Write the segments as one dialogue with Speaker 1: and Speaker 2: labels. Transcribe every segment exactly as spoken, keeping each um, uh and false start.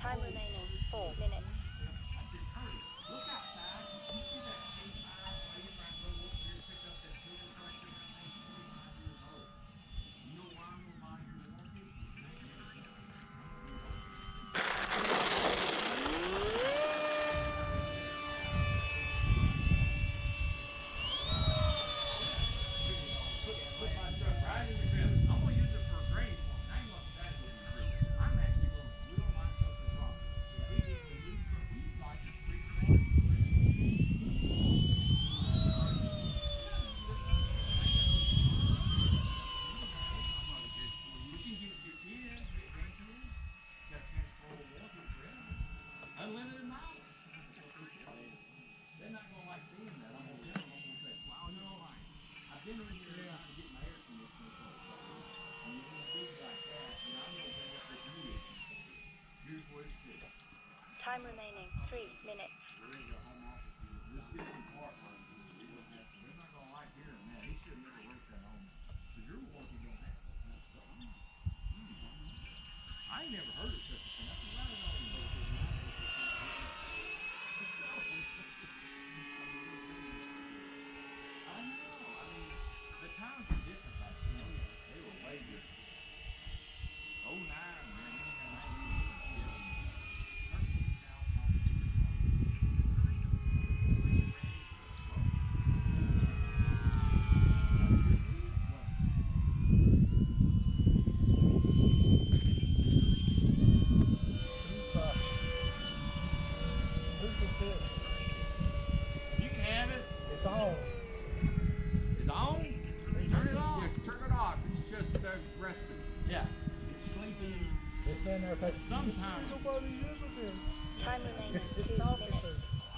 Speaker 1: Time remaining four minutes.
Speaker 2: Look outside. You see that K five lady right there over here pick up that silver tractor around there? She's twenty-five years old. You know why I'm gonna buy her warranty? Put my truck right in the ground. I'm gonna use it for a grain farm. I ain't gonna that would be free. I'm actually gonna wheel my truck to rock. So if he gets a new truck, we like just free one. Unlimited miles. They're not gonna like seeing that. I'm gonna tell them. I'm gonna say, "Wow, you know, I've been in here trying to get my air conditioning for a second. And you do things like that, and I'm gonna bring up this new issue for you. Here's what it says.
Speaker 1: Time remaining three minutes.
Speaker 2: We're in your home office. Just get some part runs. They're not gonna like hearing that. He should never wrote that on. So your warranty don't have that. I ain't never heard of such a thing. I said, why did I even vote this? I know. I mean, the times are different back then. Oh, yeah. They were way different. Oh, nine, man. They had nineteen. You can have it.
Speaker 3: It's on.
Speaker 2: It's on? Turn it off. Yeah, turn it off. It's just uh, resting. Yeah. It's sleeping.
Speaker 3: It's been there for
Speaker 2: Sometimes.
Speaker 1: Time remaining
Speaker 3: It's
Speaker 1: two
Speaker 3: talking
Speaker 1: minutes.
Speaker 3: to.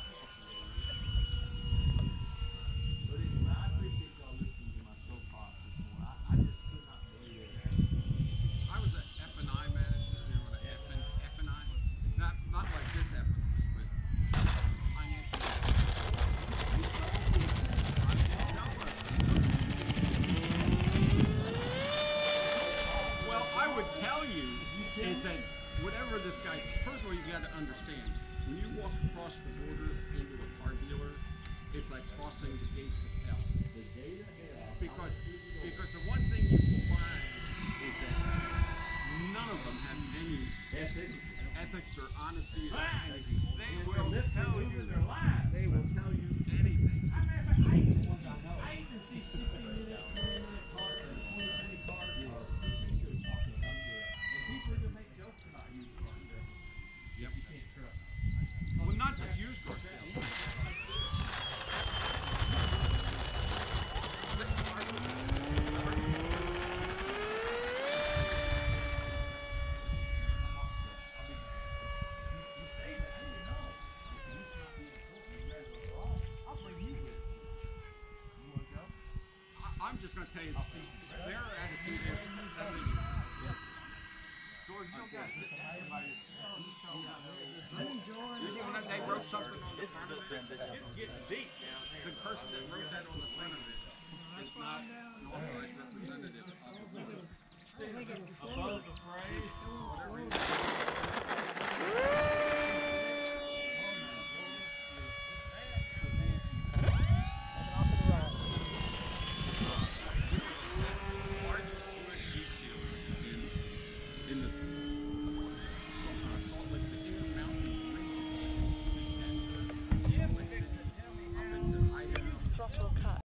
Speaker 2: But anyway, I appreciate y'all listening to my soapbox this morning. I, I just could not believe it.
Speaker 4: I was an F and I manager, you know what a F and F and I? Not not like this F and I, but financial. Well, I would tell you is that whatever this guy, first of all, you got to understand, when you walk across the border into a car dealer, it's like crossing the gates of hell.
Speaker 2: The gate of hell.
Speaker 4: Because, because the one thing you will find is that none of them have any
Speaker 2: Ethics.
Speaker 4: ethics or honesty or
Speaker 2: Right.
Speaker 4: anything. They
Speaker 2: And
Speaker 4: will
Speaker 2: they're
Speaker 4: tell
Speaker 2: living
Speaker 4: you.
Speaker 2: their lives.
Speaker 4: They will tell you anything.
Speaker 2: I remember I even see, I even see sixty minute, twenty minute cars and twenty minute cars on T V shows talking about that. And people even make jokes about used cars.
Speaker 4: Yep.
Speaker 2: You can't trust.
Speaker 4: Well, not just used car sales. I'm just going to tell you, their attitude is, George, you don't got to sit down. Everybody, they wrote something on the front of it.
Speaker 2: The shit's getting deep now.
Speaker 4: The person that wrote that on the front of it is not an authorized representative of the board.
Speaker 2: Above the phrase, whatever.